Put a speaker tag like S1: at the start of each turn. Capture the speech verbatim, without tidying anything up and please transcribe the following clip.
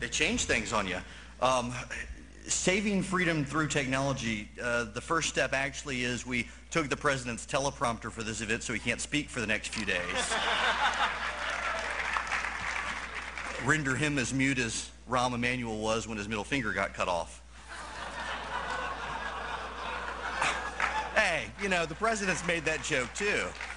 S1: They change things on you. Um, saving freedom through technology, uh, the first step actually is we took the president's teleprompter for this event so he can't speak for the next few days. Render him as mute as Rahm Emanuel was when his middle finger got cut off. Hey, you know, the president's made that joke too.